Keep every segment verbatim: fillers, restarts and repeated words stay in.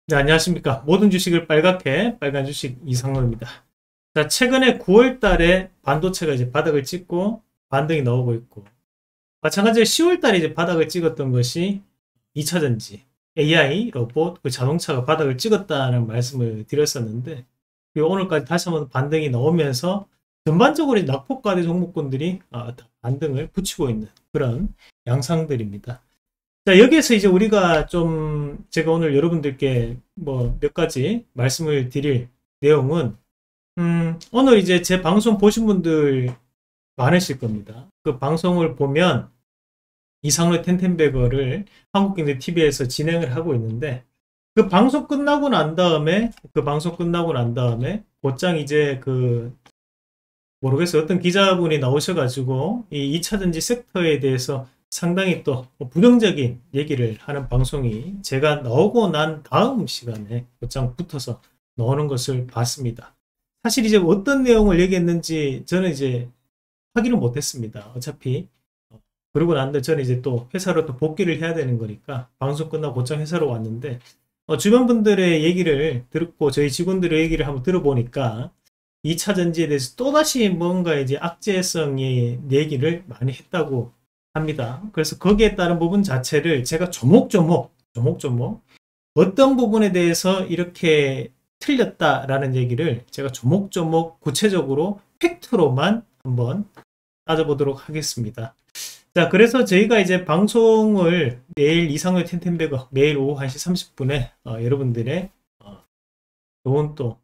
네, 안녕하십니까. 모든 주식을 빨갛게 빨간 주식 이상로입니다. 자, 최근에 구월 달에 반도체가 이제 바닥을 찍고 반등이 나오고 있고, 마찬가지로 시월 달에 이제 바닥을 찍었던 것이 이차전지, 에이아이, 로봇, 그 자동차가 바닥을 찍었다는 말씀을 드렸었는데, 오늘까지 다시 한번 반등이 나오면서 전반적으로 낙폭과대 종목군들이 반등을 붙이고 있는 그런 양상들입니다. 자, 여기에서 이제 우리가 좀, 제가 오늘 여러분들께 뭐 몇 가지 말씀을 드릴 내용은, 음, 오늘 이제 제 방송 보신 분들 많으실 겁니다. 그 방송을 보면 이상로의 텐텐베거를 한국경제티비에서 진행을 하고 있는데, 그 방송 끝나고 난 다음에, 그 방송 끝나고 난 다음에, 곧장 이제 그, 모르겠어요. 어떤 기자분이 나오셔가지고, 이 이차전지 섹터에 대해서 상당히 또 부정적인 얘기를 하는 방송이 제가 나오고 난 다음 시간에 곧장 붙어서 나오는 것을 봤습니다. 사실 이제 어떤 내용을 얘기했는지 저는 이제 확인을 못했습니다. 어차피 그러고 난 다음에 저는 이제 또 회사로 또 복귀를 해야 되는 거니까 방송 끝나고 곧장 회사로 왔는데, 어, 주변 분들의 얘기를 듣고 저희 직원들의 얘기를 한번 들어보니까 이차전지에 대해서 또다시 뭔가 이제 악재성의 얘기를 많이 했다고 합니다. 그래서 거기에 따른 부분 자체를 제가 조목조목 조목조목 어떤 부분에 대해서 이렇게 틀렸다라는 얘기를 제가 조목조목 구체적으로 팩트로만 한번 따져보도록 하겠습니다. 자, 그래서 저희가 이제 방송을 내일 이상로의 텐텐베거 매일 오후 한 시 삼십 분에 어, 여러분들의 어, 좋은 또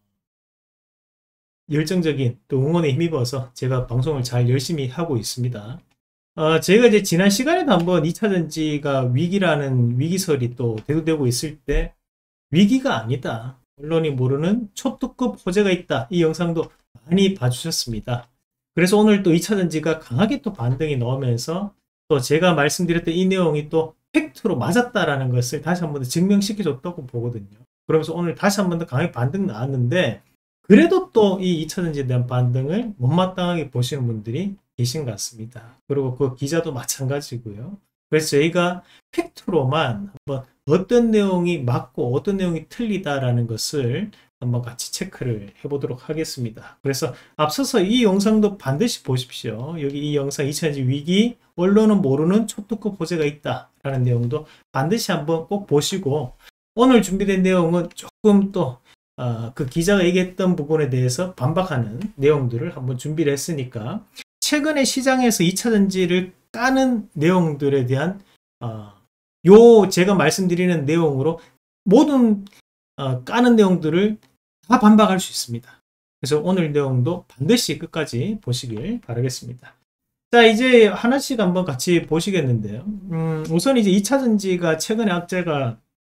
열정적인 또 응원에 힘입어서 제가 방송을 잘 열심히 하고 있습니다. 어, 제가 이제 지난 시간에도 한번 이차전지가 위기라는 위기설이 또 대두되고 있을 때 위기가 아니다, 언론이 모르는 초특급 호재가 있다, 이 영상도 많이 봐주셨습니다. 그래서 오늘 또 이차전지가 강하게 또 반등이 나오면서 또 제가 말씀드렸던 이 내용이 또 팩트로 맞았다라는 것을 다시 한번 더 증명시켜 줬다고 보거든요. 그러면서 오늘 다시 한번 더 강하게 반등 나왔는데, 그래도 또 이 이차전지에 대한 반등을 못마땅하게 보시는 분들이 계신 것 같습니다. 그리고 그 기자도 마찬가지고요. 그래서 저희가 팩트로만 한번 어떤 내용이 맞고 어떤 내용이 틀리다라는 것을 한번 같이 체크를 해보도록 하겠습니다. 그래서 앞서서 이 영상도 반드시 보십시오. 여기 이 영상 이차전지 위기, 언론은 모르는 초특급 호재가 있다라는 내용도 반드시 한번 꼭 보시고, 오늘 준비된 내용은 조금 또 어, 그 기자가 얘기했던 부분에 대해서 반박하는 내용들을 한번 준비를 했으니까, 최근에 시장에서 이차전지를 까는 내용들에 대한 어, 요 제가 말씀드리는 내용으로 모든 어, 까는 내용들을 다 반박할 수 있습니다. 그래서 오늘 내용도 반드시 끝까지 보시길 바라겠습니다. 자, 이제 하나씩 한번 같이 보시겠는데요. 음, 우선 이제 이차전지가 최근에 악재가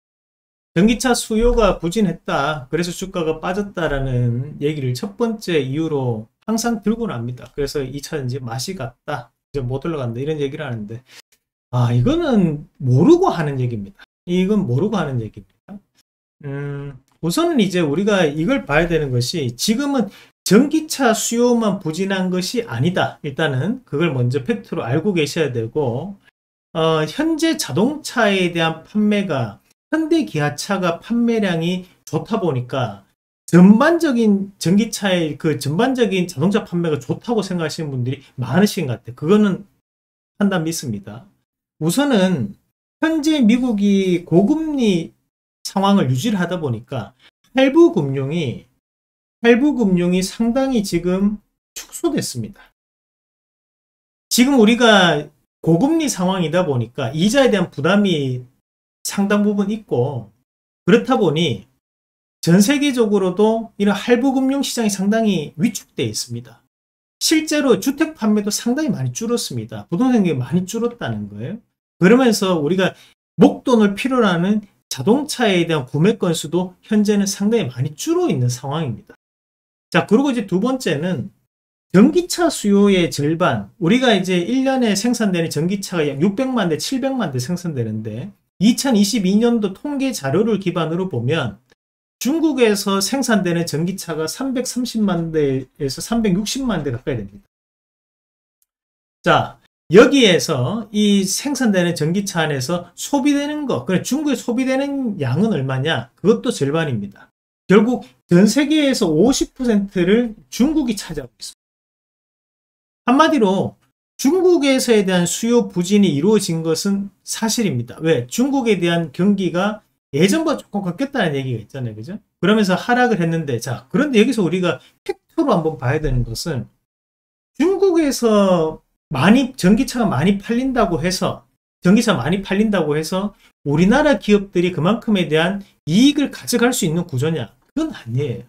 전기차 수요가 부진했다, 그래서 주가가 빠졌다라는 얘기를 첫 번째 이유로 항상 들고 납니다. 그래서 이차전지 맛이 갔다, 이제 못 올라간다, 이런 얘기를 하는데, 아, 이거는 모르고 하는 얘기입니다. 이건 모르고 하는 얘기입니다. 음, 우선은 이제 우리가 이걸 봐야 되는 것이, 지금은 전기차 수요만 부진한 것이 아니다. 일단은 그걸 먼저 팩트로 알고 계셔야 되고, 어, 현재 자동차에 대한 판매가, 현대기아차가 판매량이 좋다 보니까 전반적인 전기차의 그 전반적인 자동차 판매가 좋다고 생각하시는 분들이 많으신 것 같아요. 그거는 판단 믿습니다. 우선은 현재 미국이 고금리 상황을 유지를 하다 보니까 할부 금융이 할부 금융이 상당히 지금 축소됐습니다. 지금 우리가 고금리 상황이다 보니까 이자에 대한 부담이 상당 부분 있고, 그렇다 보니 전 세계적으로도 이런 할부금융 시장이 상당히 위축되어 있습니다. 실제로 주택 판매도 상당히 많이 줄었습니다. 부동산 가격이 많이 줄었다는 거예요. 그러면서 우리가 목돈을 필요로 하는 자동차에 대한 구매 건수도 현재는 상당히 많이 줄어 있는 상황입니다. 자, 그리고 이제 두 번째는 전기차 수요의 절반, 우리가 이제 일 년에 생산되는 전기차가 약 육백만 대, 칠백만 대 생산되는데, 이천이십이 년도 통계 자료를 기반으로 보면 중국에서 생산되는 전기차가 삼백삼십만 대에서 삼백육십만 대 가까이 됩니다. 자, 여기에서 이 생산되는 전기차 안에서 소비되는 거, 그래 중국에 소비되는 양은 얼마냐? 그것도 절반입니다. 결국 전 세계에서 오십 퍼센트를 중국이 차지하고 있습니다. 한마디로 중국에서에 대한 수요 부진이 이루어진 것은 사실입니다. 왜? 중국에 대한 경기가 예전보다 조금 바뀌었다는 얘기가 있잖아요. 그죠? 그러면서 하락을 했는데, 자, 그런데 여기서 우리가 팩트로 한번 봐야 되는 것은 중국에서 많이, 전기차가 많이 팔린다고 해서, 전기차 많이 팔린다고 해서 우리나라 기업들이 그만큼에 대한 이익을 가져갈 수 있는 구조냐? 그건 아니에요.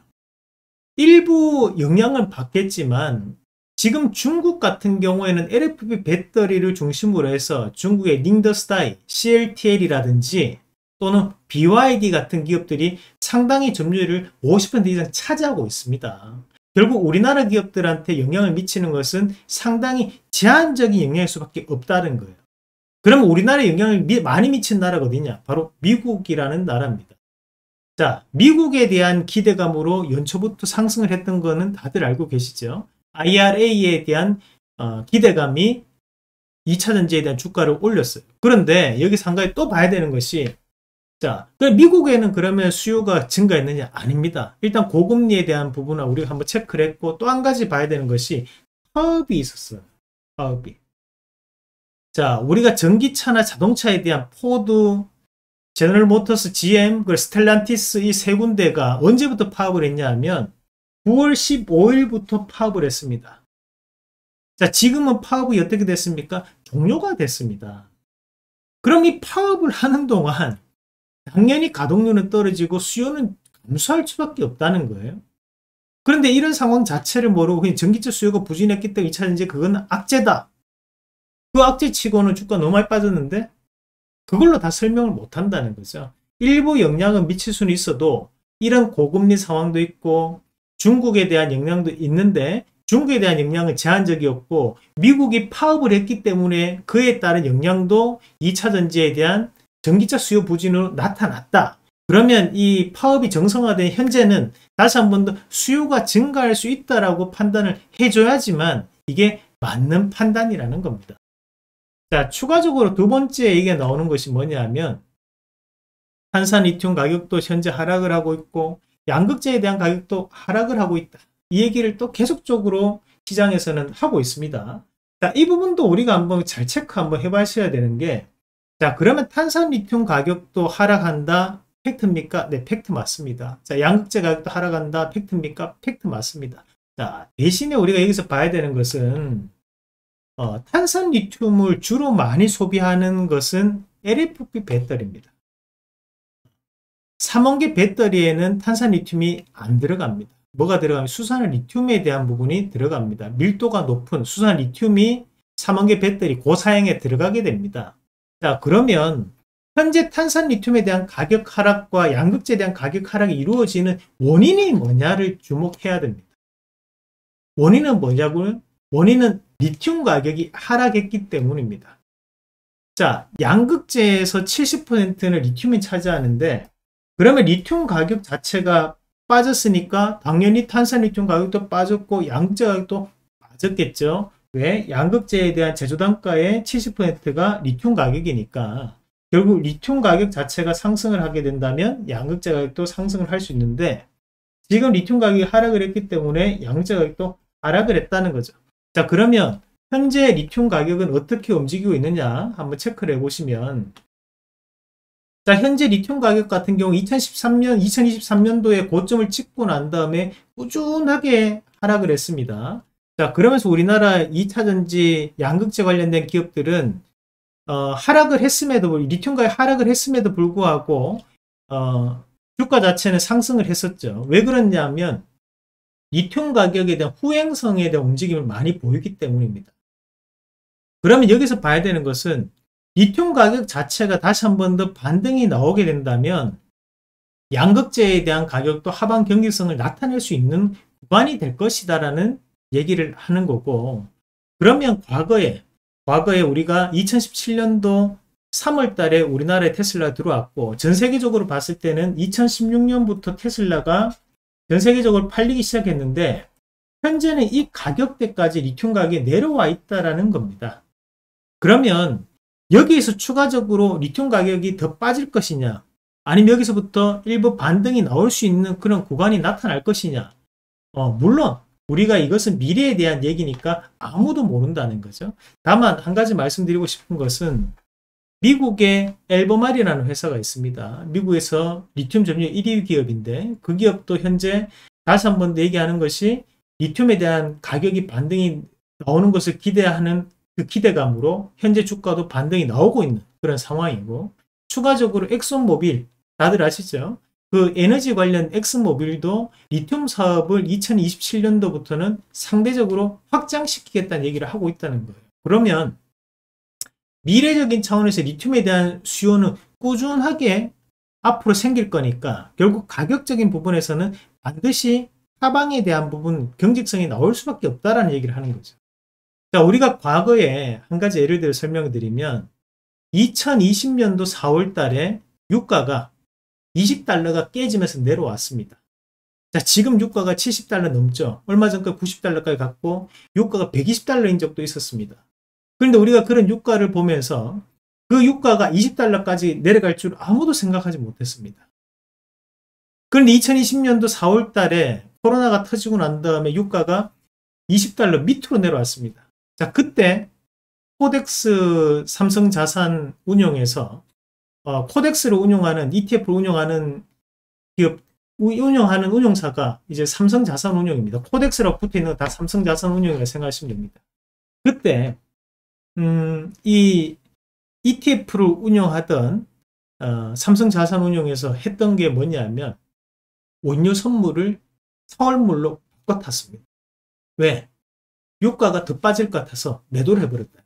일부 영향은 받겠지만, 지금 중국 같은 경우에는 엘에프피 배터리를 중심으로 해서 중국의 닝더스타이, 씨엘티엘이라든지 또는 비와이디 같은 기업들이 상당히 점유율을 오십 퍼센트 이상 차지하고 있습니다. 결국 우리나라 기업들한테 영향을 미치는 것은 상당히 제한적인 영향일 수밖에 없다는 거예요. 그러면 우리나라에 영향을 미, 많이 미친 나라가 어디냐? 바로 미국이라는 나라입니다. 자, 미국에 대한 기대감으로 연초부터 상승을 했던 거는 다들 알고 계시죠? 아이알에이에 대한 어, 기대감이 이차전지에 대한 주가를 올렸어요. 그런데 여기서 한 가지 또 봐야 되는 것이, 자, 미국에는 그러면 수요가 증가했느냐? 아닙니다. 일단 고금리에 대한 부분은 우리가 한번 체크를 했고, 또 한 가지 봐야 되는 것이 파업이 있었어요. 파업이. 자, 우리가 전기차나 자동차에 대한 포드, 제너럴 모터스, 지엠, 그리고 스텔란티스 이 세 군데가 언제부터 파업을 했냐 하면 구월 십오일부터 파업을 했습니다. 자, 지금은 파업이 어떻게 됐습니까? 종료가 됐습니다. 그럼 이 파업을 하는 동안 당연히 가동률은 떨어지고 수요는 감소할 수밖에 없다는 거예요. 그런데 이런 상황 자체를 모르고 그냥 전기차 수요가 부진했기 때문에 이차전지 그건 악재다. 그 악재치고는 주가 너무 많이 빠졌는데 그걸로 다 설명을 못 한다는 거죠. 일부 영향은 미칠 수는 있어도 이런 고금리 상황도 있고 중국에 대한 영향도 있는데 중국에 대한 영향은 제한적이었고 미국이 파업을 했기 때문에 그에 따른 영향도 이차전지에 대한 전기차 수요 부진으로 나타났다. 그러면 이 파업이 정상화된 현재는 다시 한 번 더 수요가 증가할 수 있다라고 판단을 해줘야지만 이게 맞는 판단이라는 겁니다. 자, 추가적으로 두 번째 얘기가 나오는 것이 뭐냐면 탄산 리튬 가격도 현재 하락을 하고 있고 양극재에 대한 가격도 하락을 하고 있다. 이 얘기를 또 계속적으로 시장에서는 하고 있습니다. 자, 이 부분도 우리가 한번 잘 체크 한번 해봐셔야 되는 게, 자, 그러면 탄산 리튬 가격도 하락한다. 팩트입니까? 네, 팩트 맞습니다. 자, 양극재 가격도 하락한다. 팩트입니까? 팩트 맞습니다. 자, 대신에 우리가 여기서 봐야 되는 것은 어, 탄산 리튬을 주로 많이 소비하는 것은 엘에프피 배터리입니다. 삼원계 배터리에는 탄산 리튬이 안 들어갑니다. 뭐가 들어가면 수산 리튬에 대한 부분이 들어갑니다. 밀도가 높은 수산 리튬이 삼원계 배터리 고사양에 들어가게 됩니다. 자, 그러면 현재 탄산 리튬에 대한 가격 하락과 양극재에 대한 가격 하락이 이루어지는 원인이 뭐냐를 주목해야 됩니다. 원인은 뭐냐고요? 원인은 리튬 가격이 하락했기 때문입니다. 자, 양극재에서 칠십 퍼센트는 리튬이 차지하는데 그러면 리튬 가격 자체가 빠졌으니까 당연히 탄산 리튬 가격도 빠졌고 양극재 가격도 빠졌겠죠. 왜? 양극재에 대한 제조 단가의 칠십 퍼센트가 리튬 가격이니까 결국 리튬 가격 자체가 상승을 하게 된다면 양극재 가격도 상승을 할 수 있는데 지금 리튬 가격이 하락을 했기 때문에 양극재 가격도 하락을 했다는 거죠. 자, 그러면 현재 리튬 가격은 어떻게 움직이고 있느냐 한번 체크를 해보시면, 자, 현재 리튬 가격 같은 경우 이천십삼 년, 이천이십삼 년도에 고점을 찍고 난 다음에 꾸준하게 하락을 했습니다. 자, 그러면서 우리나라 이차전지 양극재 관련된 기업들은 어, 하락을 했음에도, 리튬 가격 하락을 했음에도 불구하고 어, 주가 자체는 상승을 했었죠. 왜 그러냐면 리튬 가격에 대한 후행성에 대한 움직임을 많이 보이기 때문입니다. 그러면 여기서 봐야 되는 것은 리튬 가격 자체가 다시 한 번 더 반등이 나오게 된다면 양극재에 대한 가격도 하방 경직성을 나타낼 수 있는 구간이 될 것이다 라는 얘기를 하는 거고, 그러면 과거에 과거에 우리가 이천십칠 년도 삼월 달에 우리나라에 테슬라가 들어왔고 전 세계적으로 봤을 때는 이천십육 년부터 테슬라가 전 세계적으로 팔리기 시작했는데 현재는 이 가격대까지 리튬 가격이 내려와 있다라는 겁니다. 그러면 여기에서 추가적으로 리튬 가격이 더 빠질 것이냐, 아니면 여기서부터 일부 반등이 나올 수 있는 그런 구간이 나타날 것이냐. 어, 물론 우리가 이것은 미래에 대한 얘기니까 아무도 모른다는 거죠. 다만 한 가지 말씀드리고 싶은 것은 미국의 엘버말이라는 회사가 있습니다. 미국에서 리튬 점유율 일 위 기업인데 그 기업도 현재 다시 한 번 더 얘기하는 것이 리튬에 대한 가격이 반등이 나오는 것을 기대하는 그 기대감으로 현재 주가도 반등이 나오고 있는 그런 상황이고, 추가적으로 엑슨모빌 다들 아시죠? 그 에너지 관련 엑슨모빌도 리튬 사업을 이천이십칠 년도부터는 상대적으로 확장시키겠다는 얘기를 하고 있다는 거예요. 그러면 미래적인 차원에서 리튬에 대한 수요는 꾸준하게 앞으로 생길 거니까 결국 가격적인 부분에서는 반드시 하방에 대한 부분 경직성이 나올 수밖에 없다라는 얘기를 하는 거죠. 자, 우리가 과거에 한 가지 예를 들어 설명을 드리면 이천이십 년도 사월 달에 유가가 이십 달러가 깨지면서 내려왔습니다. 자, 지금 유가가 칠십 달러 넘죠. 얼마 전까지 구십 달러까지 갔고 유가가 백이십 달러인 적도 있었습니다. 그런데 우리가 그런 유가를 보면서 그 유가가 이십 달러까지 내려갈 줄 아무도 생각하지 못했습니다. 그런데 이천이십 년도 사월 달에 코로나가 터지고 난 다음에 유가가 이십 달러 밑으로 내려왔습니다. 자, 그때 코덱스 삼성자산 운용에서 어, 코덱스를 운용하는 이티에프를 운용하는 기업 운영하는 운용사가 이제 삼성자산운용입니다. 코덱스라고 붙어있는 거 다 삼성자산운용이라고 생각하시면 됩니다. 그때 음, 이 이티에프를 운영하던 어, 삼성자산운용에서 했던 게 뭐냐면 원료 선물을 서울물로 바꿔탔습니다. 왜? 유가가 더 빠질 것 같아서 매도를 해버렸다.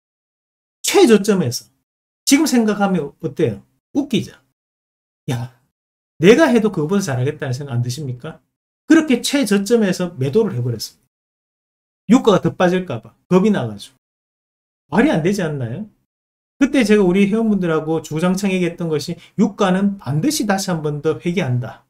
최저점에서. 지금 생각하면 어때요? 웃기죠? 야, 내가 해도 그거보다 잘하겠다는 생각 안 드십니까? 그렇게 최저점에서 매도를 해버렸습니다. 유가가 더 빠질까봐 겁이 나가지고. 말이 안 되지 않나요? 그때 제가 우리 회원분들하고 주구장창 얘기했던 것이 유가는 반드시 다시 한 번 더 회귀한다.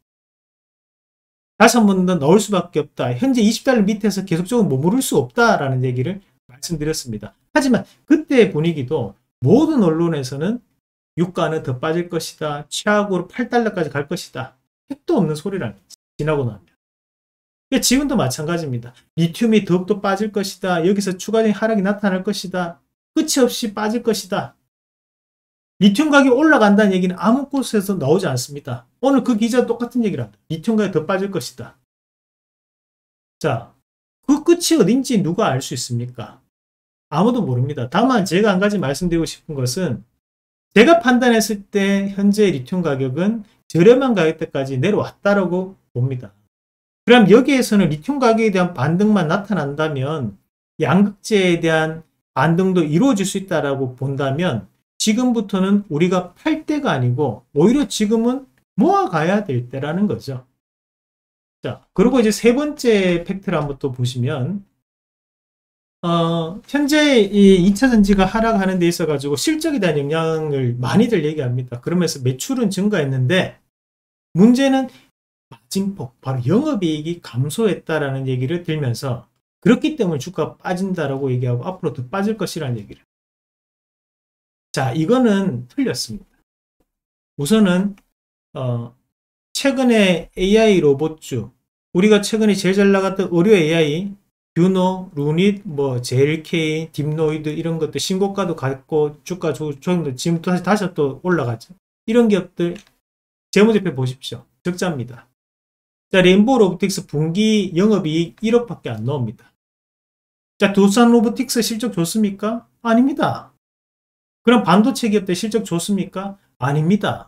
다시 한 번 더 넣을 수밖에 없다. 현재 이십 달러 밑에서 계속적으로 머무를 수 없다라는 얘기를 말씀드렸습니다. 하지만 그때의 분위기도 모든 언론에서는 유가는 더 빠질 것이다. 최악으로 팔 달러까지 갈 것이다. 택도 없는 소리라는 거지. 지나고 나면. 지금도 마찬가지입니다. 리튬이 더욱더 빠질 것이다. 여기서 추가적인 하락이 나타날 것이다. 끝이 없이 빠질 것이다. 리튬 가격이 올라간다는 얘기는 아무 곳에서 나오지 않습니다. 오늘 그 기자 똑같은 얘기를 합니다. 리튬 가격이 더 빠질 것이다. 자, 그 끝이 어딘지 누가 알 수 있습니까? 아무도 모릅니다. 다만 제가 한 가지 말씀드리고 싶은 것은 제가 판단했을 때 현재 리튬 가격은 저렴한 가격대까지 내려왔다라고 봅니다. 그럼 여기에서는 리튬 가격에 대한 반등만 나타난다면 양극재에 대한 반등도 이루어질 수 있다라고 본다면 지금부터는 우리가 팔 때가 아니고 오히려 지금은 모아가야 될 때라는 거죠. 자, 그리고 이제 세 번째 팩트를 한번 또 보시면 어, 현재 이 이 차 전지가 하락하는 데 있어 가지고 실적에 대한 영향을 많이들 얘기합니다. 그러면서 매출은 증가했는데 문제는 마진폭, 바로 영업이익이 감소했다라는 얘기를 들면서 그렇기 때문에 주가가 빠진다라고 얘기하고 앞으로 더 빠질 것이라는 얘기를. 자, 이거는 틀렸습니다. 우선은 어, 최근에 에이아이 로봇주, 우리가 최근에 제일 잘 나갔던 의료 에이아이 듀노, 루닛, 뭐 제일케이, 딥노이드 이런 것들 신고가도 갔고 주가 조정도 지금 다시 다시 또 올라가죠. 이런 기업들 재무제표 보십시오. 적자입니다. 자, 레인보우 로보틱스 분기 영업이익 일억밖에 안 나옵니다. 자, 두산 로보틱스 실적 좋습니까? 아닙니다. 그럼 반도체 기업들 실적 좋습니까? 아닙니다.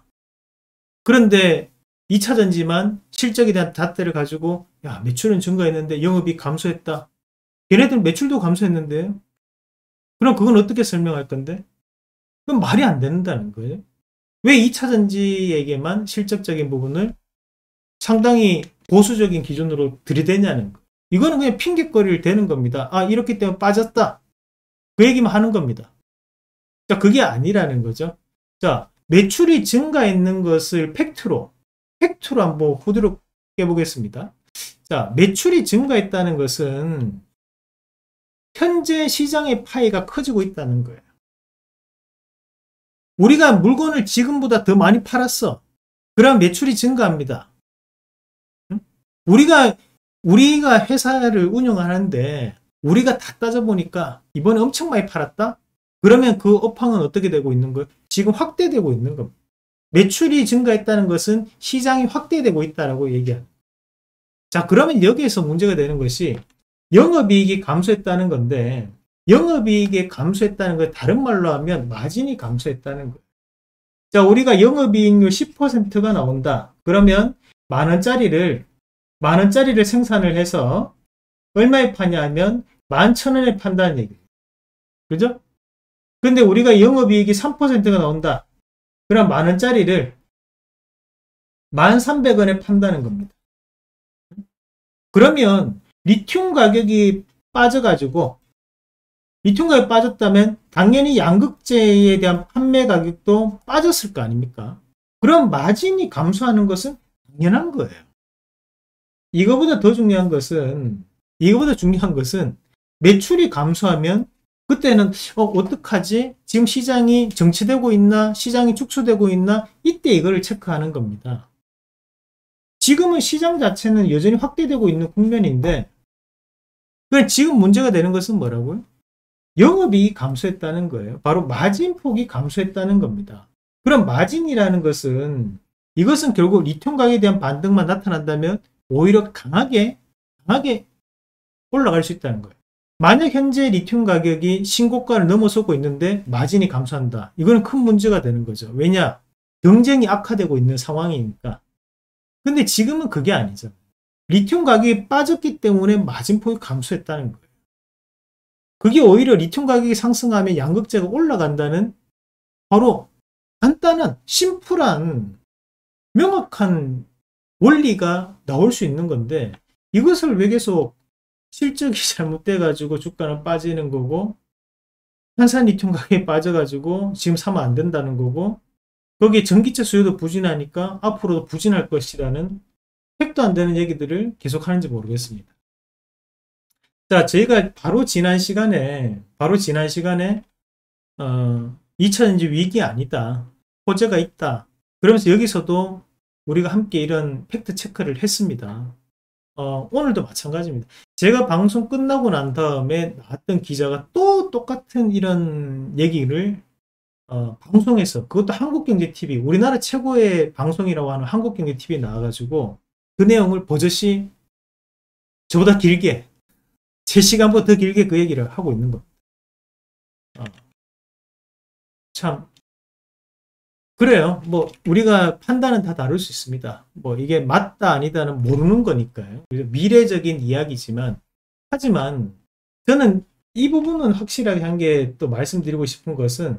그런데 이 차 전지만 실적에 대한 잣대를 가지고 야, 매출은 증가했는데 영업이익 감소했다. 얘네들 매출도 감소했는데요. 그럼 그건 어떻게 설명할 건데? 그건 말이 안 된다는 거예요. 왜 이 차 전지에게만 실적적인 부분을 상당히 보수적인 기준으로 들이대냐는 거. 이거는 그냥 핑계거리를 대는 겁니다. 아, 이렇기 때문에 빠졌다. 그 얘기만 하는 겁니다. 자, 그게 아니라는 거죠. 자, 매출이 증가했는 것을 팩트로, 팩트로 한번 후드로 깨보겠습니다. 자, 매출이 증가했다는 것은 현재 시장의 파이가 커지고 있다는 거예요. 우리가 물건을 지금보다 더 많이 팔았어. 그럼 매출이 증가합니다. 우리가 우리가 회사를 운영하는데 우리가 다 따져보니까 이번에 엄청 많이 팔았다? 그러면 그 업황은 어떻게 되고 있는 거예요? 지금 확대되고 있는 겁니다. 매출이 증가했다는 것은 시장이 확대되고 있다라고 얘기합니다. 자, 그러면 여기에서 문제가 되는 것이 영업이익이 감소했다는 건데, 영업이익이 감소했다는 걸 다른 말로 하면 마진이 감소했다는 거예요. 자, 우리가 영업이익률 십 퍼센트가 나온다. 그러면 만 원짜리를 만 원짜리를 생산을 해서 얼마에 파냐 하면 만 천 원에 판다는 얘기예요. 그죠? 근데 우리가 영업이익이 삼 퍼센트가 나온다. 그럼 만 원짜리를 만 삼백 원에 판다는 겁니다. 그러면 리튬 가격이 빠져가지고, 리튬 가격이 빠졌다면 당연히 양극재에 대한 판매 가격도 빠졌을 거 아닙니까? 그럼 마진이 감소하는 것은 당연한 거예요. 이거보다 더 중요한 것은, 이거보다 중요한 것은 매출이 감소하면 그때는 어, 어떡하지? 지금 시장이 정체되고 있나? 시장이 축소되고 있나? 이때 이거를 체크하는 겁니다. 지금은 시장 자체는 여전히 확대되고 있는 국면인데, 지금 문제가 되는 것은 뭐라고요? 영업이익이 감소했다는 거예요. 바로 마진폭이 감소했다는 겁니다. 그럼 마진이라는 것은, 이것은 결국 리튬 가격에 대한 반등만 나타난다면 오히려 강하게 강하게 올라갈 수 있다는 거예요. 만약 현재 리튬 가격이 신고가를 넘어서고 있는데 마진이 감소한다. 이거는 큰 문제가 되는 거죠. 왜냐? 경쟁이 악화되고 있는 상황이니까. 근데 지금은 그게 아니죠. 리튬 가격이 빠졌기 때문에 마진폭이 감소했다는 거예요. 그게 오히려 리튬 가격이 상승하면 양극재가 올라간다는 바로 간단한 심플한 명확한 원리가 나올 수 있는 건데, 이것을 왜 계속 실적이 잘못돼 가지고 주가는 빠지는 거고, 한산 리튬 가격이 빠져가지고 지금 사면 안 된다는 거고, 거기에 전기차 수요도 부진하니까 앞으로도 부진할 것이라는 택도 안 되는 얘기들을 계속 하는지 모르겠습니다. 자, 저희가 바로 지난 시간에 바로 지난 시간에 어, 이 차 전지 위기 아니다, 호재가 있다, 그러면서 여기서도 우리가 함께 이런 팩트 체크를 했습니다. 어, 오늘도 마찬가지입니다. 제가 방송 끝나고 난 다음에 나왔던 기자가 또 똑같은 이런 얘기를 어, 방송에서, 그것도 한국경제티비, 우리나라 최고의 방송이라고 하는 한국경제티비에 나와가지고 그 내용을 버젓이 저보다 길게, 제 시간보다 더 길게 그 얘기를 하고 있는 겁니다. 어, 참 그래요. 뭐 우리가 판단은 다 다를 수 있습니다. 뭐 이게 맞다 아니다는 모르는 거니까요. 미래적인 이야기지만, 하지만 저는 이 부분은 확실하게 한 게 또 말씀드리고 싶은 것은,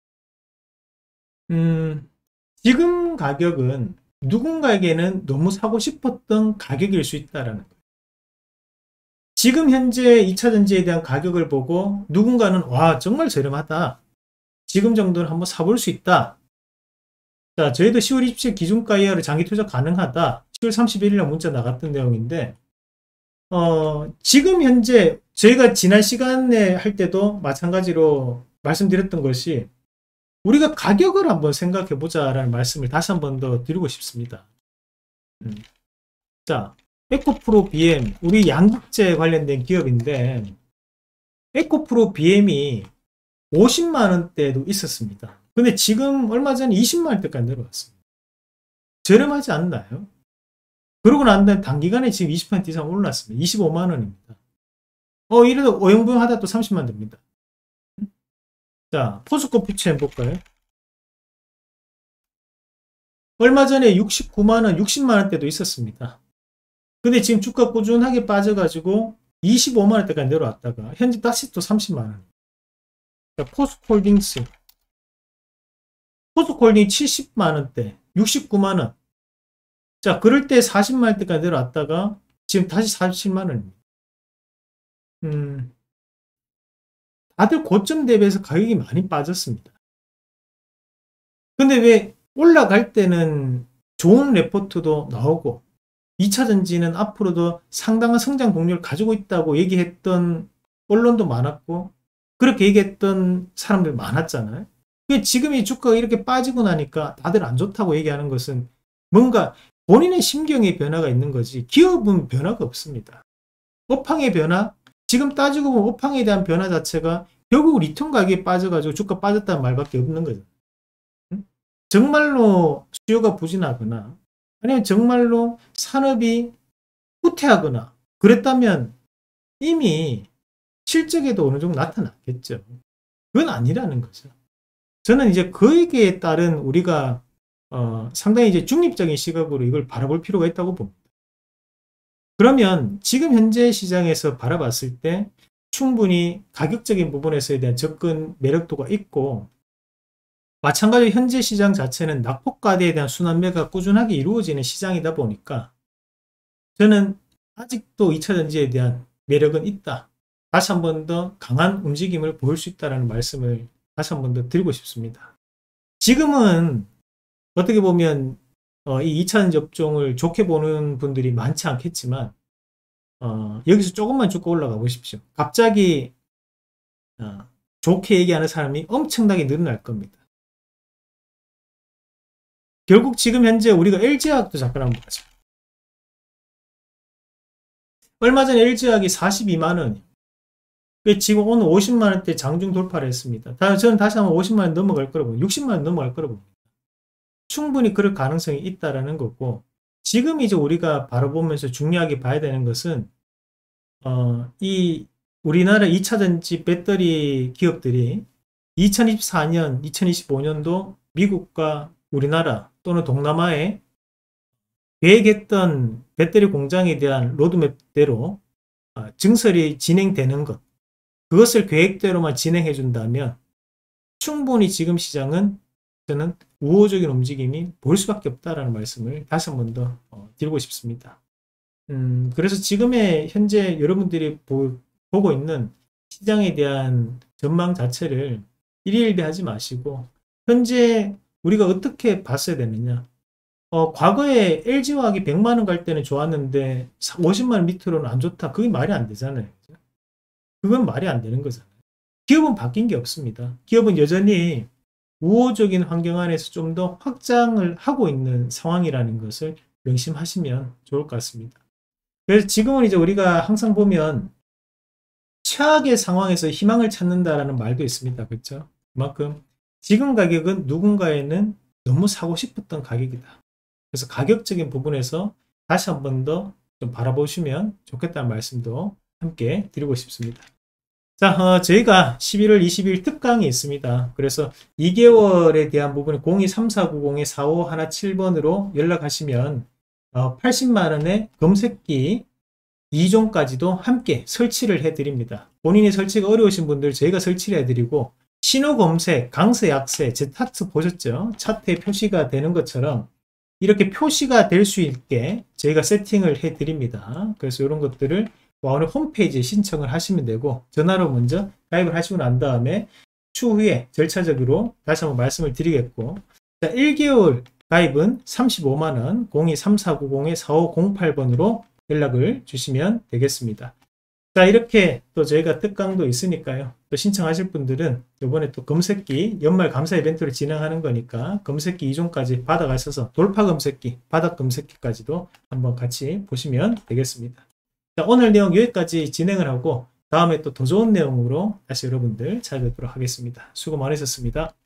음, 지금 가격은 누군가에게는 너무 사고 싶었던 가격일 수 있다라는 거예요. 지금 현재 이 차 전지에 대한 가격을 보고 누군가는 와, 정말 저렴하다, 지금 정도는 한번 사볼 수 있다. 자, 저희도 시월 이십칠 기준가 이하로 장기 투자 가능하다, 시월 삼십일 일 문자 나갔던 내용인데, 어, 지금 현재 저희가 지난 시간에 할 때도 마찬가지로 말씀드렸던 것이, 우리가 가격을 한번 생각해 보자라는 말씀을 다시 한 번 더 드리고 싶습니다. 음. 자, 에코프로 비엠, 우리 양극재 관련된 기업인데, 에코프로 비엠이 오십만 원대도 있었습니다. 근데 지금 얼마 전에 이십만 원대까지 내려왔습니다. 저렴하지 않나요? 그러고 난 다음에 단기간에 지금 이십 퍼센트 이상 올랐습니다. 이십오만 원입니다. 어, 이래도 어영부영 하다 또 삼십만 됩니다. 자, 포스코 퓨처 볼까요? 얼마 전에 육십구만 원, 육십만 원대도 있었습니다. 근데 지금 주가 꾸준하게 빠져가지고 이십오만 원대까지 내려왔다가 현재 다시 또 삼십만 원. 자, 포스코홀딩스. 포스코홀딩 칠십만 원대, 육십구만 원. 자, 그럴 때 사십만 원대까지 내려왔다가 지금 다시 사십칠만 원입니다. 음, 다들 고점 대비해서 가격이 많이 빠졌습니다. 근데 왜 올라갈 때는 좋은 레포트도 나오고 이 차 전지는 앞으로도 상당한 성장 동력을 가지고 있다고 얘기했던 언론도 많았고 그렇게 얘기했던 사람들 많았잖아요. 지금 이 주가가 이렇게 빠지고 나니까 다들 안 좋다고 얘기하는 것은 뭔가 본인의 심경의 변화가 있는 거지 기업은 변화가 없습니다. 업황의 변화, 지금 따지고 보면 업황에 대한 변화 자체가 결국 리튬 가격이 빠져가지고 주가 빠졌다는 말밖에 없는 거죠. 정말로 수요가 부진하거나 아니면 정말로 산업이 후퇴하거나 그랬다면 이미 실적에도 어느 정도 나타났겠죠. 그건 아니라는 거죠. 저는 이제 거기에 따른 우리가 어, 상당히 이제 중립적인 시각으로 이걸 바라볼 필요가 있다고 봅니다. 그러면 지금 현재 시장에서 바라봤을 때 충분히 가격적인 부분에서에 대한 접근 매력도가 있고 마찬가지로 현재 시장 자체는 낙폭과대에 대한 순환매가 꾸준하게 이루어지는 시장이다 보니까 저는 아직도 이차전지에 대한 매력은 있다. 다시 한 번 더 강한 움직임을 보일 수 있다는 말씀을 다시 한 번 더 드리고 싶습니다. 지금은 어떻게 보면 어, 이 이차전지 업종을 좋게 보는 분들이 많지 않겠지만 어, 여기서 조금만 쭉 올라가 보십시오. 갑자기 어, 좋게 얘기하는 사람이 엄청나게 늘어날 겁니다. 결국 지금 현재 우리가 엘지화학도 잠깐 한번 보자. 얼마 전에 엘지화학이 사십이만 원, 지금 오늘 오십만 원대 장중 돌파를 했습니다. 저는 다시 한번 오십만 원 넘어갈 거라고, 육십만 원 넘어갈 거라고 봅니다. 충분히 그럴 가능성이 있다라는 거고, 지금 이제 우리가 바라보면서 중요하게 봐야 되는 것은 어, 이 우리나라 이차전지 배터리 기업들이 이천이십사 년, 이천이십오 년도 미국과 우리나라 또는 동남아에 계획했던 배터리 공장에 대한 로드맵대로 증설이 진행되는 것, 그것을 계획대로만 진행해 준다면 충분히 지금 시장은 저는 우호적인 움직임이 보일 수밖에 없다라는 말씀을 다시 한 번 더 드리고 싶습니다. 음, 그래서 지금의 현재 여러분들이 보, 보고 있는 시장에 대한 전망 자체를 일희일비하지 마시고 현재 우리가 어떻게 봤어야 되느냐. 어, 과거에 엘지화학이 백만 원 갈 때는 좋았는데 오십만 원 밑으로는 안 좋다. 그게 말이 안 되잖아요. 그건 말이 안 되는 거잖아요. 기업은 바뀐 게 없습니다. 기업은 여전히 우호적인 환경 안에서 좀 더 확장을 하고 있는 상황이라는 것을 명심하시면 좋을 것 같습니다. 그래서 지금은 이제 우리가 항상 보면 최악의 상황에서 희망을 찾는다라는 말도 있습니다. 그렇죠? 그만큼 지금 가격은 누군가에는 너무 사고 싶었던 가격이다. 그래서 가격적인 부분에서 다시 한 번 더 좀 바라보시면 좋겠다는 말씀도 함께 드리고 싶습니다. 자, 어, 저희가 십일월 이십일 특강이 있습니다. 그래서 이 개월에 대한 부분에 공이 삼사구공 사오일칠 번으로 연락하시면 어, 팔십만 원의 검색기 이 종까지도 함께 설치를 해드립니다. 본인이 설치가 어려우신 분들 저희가 설치를 해드리고 신호 검색, 강세, 약세, 제 차트 보셨죠? 차트에 표시가 되는 것처럼 이렇게 표시가 될 수 있게 저희가 세팅을 해드립니다. 그래서 이런 것들을 와우넷 홈페이지에 신청을 하시면 되고 전화로 먼저 가입을 하시고 난 다음에 추후에 절차적으로 다시 한번 말씀을 드리겠고 자, 일 개월 가입은 삼십오만 원 공이 삼사구공 사오공팔 번으로 연락을 주시면 되겠습니다. 자, 이렇게 또 저희가 특강도 있으니까요. 또 신청하실 분들은 이번에 또 검색기 연말 감사 이벤트를 진행하는 거니까 검색기 이 종까지 받아가셔서 돌파 검색기, 바닥 검색기까지도 한번 같이 보시면 되겠습니다. 자, 오늘 내용 여기까지 진행을 하고 다음에 또 더 좋은 내용으로 다시 여러분들 찾아뵙도록 하겠습니다. 수고 많으셨습니다.